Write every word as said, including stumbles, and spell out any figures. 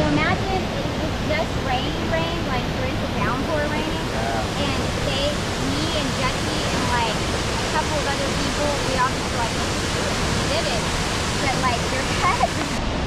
imagine it was just rain, rain, like torrential downpour raining, Yeah. and they, me and Jesse and like a couple of other people, we all just were like, let's just do it. We did it. But like your head